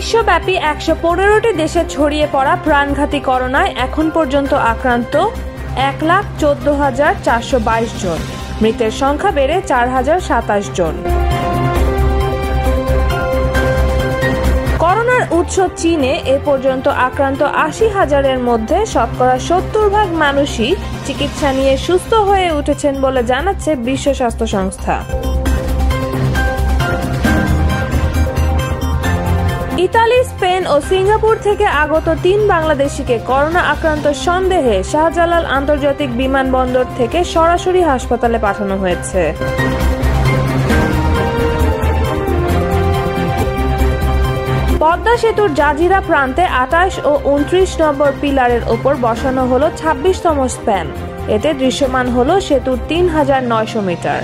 বিশ্বব্যাপী ১১৫টি দেশে ছড়িয়ে পড়া প্রাণঘাতী করোনায় এখন পর্যন্ত আক্রান্ত ১,১৪,৪২২ জন। মৃতের সংখ্যা বেড়ে ৪,০২৭ জন। করোনার উৎস চীনে এ পর্যন্ত আক্রান্ত ৮০,০০০-এর মধ্যে শতকরা ৭০% মানুষই চিকিৎসা নিয়ে সুস্থ হয়ে উঠেছেন বলে জানাচ্ছে বিশ্ব স্বাস্থ্য সংস্থা। ইতালি, স্পেন ও সিঙ্গাপুর থেকে আগত ৩ বাংলাদেশিকে করোনা আক্রান্ত সন্দেহে শাহজালাল আন্তর্জাতিক বিমানবন্দর থেকে সরাসরি হাসপাতালে পাঠানো হয়েছে। পদ্মা সেতুর জাজিরা প্রান্তে ২৮ ও ২৯ নম্বর পিলারের ওপর বসানো হলো ২৬তম স্প্যান। এতে দৃশ্যমান হলো সেতুর ৩,৯০০ মিটার।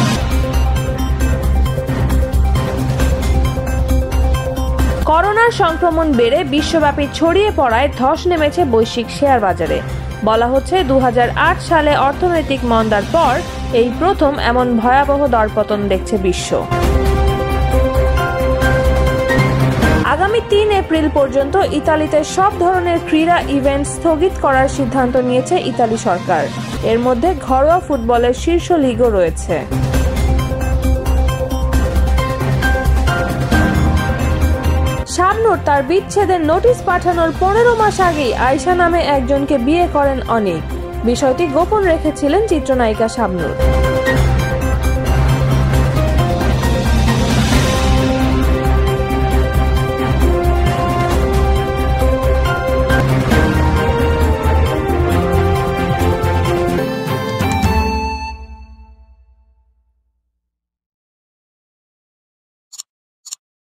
করোনার সংক্রমণ বেড়ে বিশ্বব্যাপী ছড়িয়ে পড়ায় ধস নেমেছে বৈশ্বিক শেয়ার বাজারে। বলা হচ্ছে ২০০৮ সালে অর্থনৈতিক মন্দার পর এই প্রথম এমন ভয়াবহ দরপতন দেখছে বিশ্ব। আগামী ৩ এপ্রিল পর্যন্ত ইতালিতে সব ধরনের ক্রীড়া ইভেন্ট স্থগিত করার সিদ্ধান্ত নিয়েছে ইতালি সরকার। এর মধ্যে ঘরোয়া ফুটবলের শীর্ষ লিগও রয়েছে। শাবনূর তার বিচ্ছেদের নোটিশ পাঠানোর ১৫ মাস আগেই আয়শা নামে একজনকে বিয়ে করেন অনিক। বিষয়টি গোপন রেখেছিলেন চিত্রনায়িকা শাবনূর।